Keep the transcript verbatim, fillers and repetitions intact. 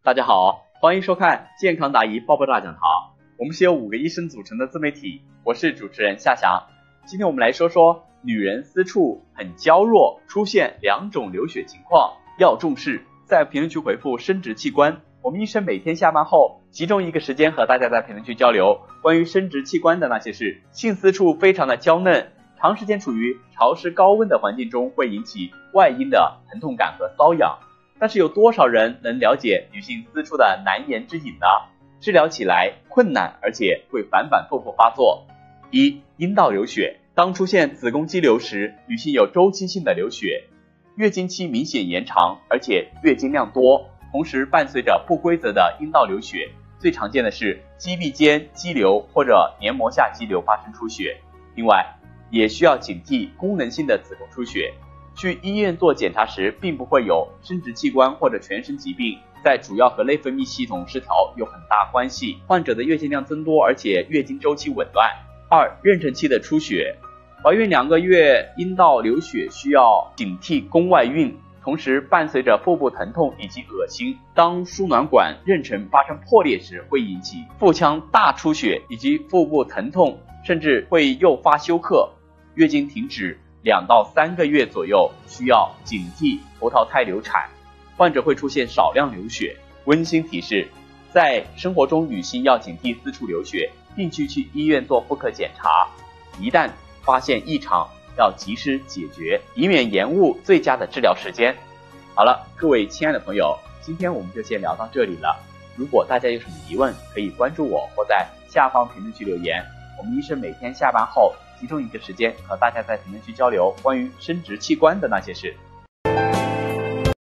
大家好，欢迎收看健康答疑爆爆大讲堂。我们是由五个医生组成的自媒体，我是主持人夏翔。今天我们来说说女人私处很娇弱，出现两种流血情况要重视。在评论区回复生殖器官，我们医生每天下班后集中一个时间和大家在评论区交流关于生殖器官的那些事。性私处非常的娇嫩，长时间处于潮湿高温的环境中会引起外阴的疼痛感和瘙痒。但是有多少人能了解女性私处的难言之隐呢？治疗起来困难，而且会反反复复发作。一、阴道流血。当出现子宫肌瘤时，女性有周期性的流血，月经期明显延长，而且月经量多，同时伴随着不规则的阴道流血。最常见的是肌壁间肌瘤或者黏膜下肌瘤发生出血。另外，也需要警惕功能性的子宫出血。去医院做检查时，并不会有生殖器官或者全身疾病，在主要和内分泌系统失调有很大关系。患者的月经量增多，而且月经周期紊乱。二、妊娠期的出血。怀孕两个月阴道流血需要警惕宫外孕，同时伴随着腹部疼痛以及恶心。当输卵管妊娠发生破裂时，会引起腹腔大出血以及腹部疼痛，甚至会诱发休克。月经停止两到三个月左右，需要警惕葡萄胎流产，患者会出现少量流血。温馨提示，在生活中女性要警惕私处流血，并去去医院做妇科检查，一旦发现异常要及时解决，以免延误最佳的治疗时间。好了，各位亲爱的朋友，今天我们就先聊到这里了。如果大家有什么疑问，可以关注我或在下方评论区留言，我们医生每天下班后集中一个时间和大家在评论区交流关于生殖器官的那些事。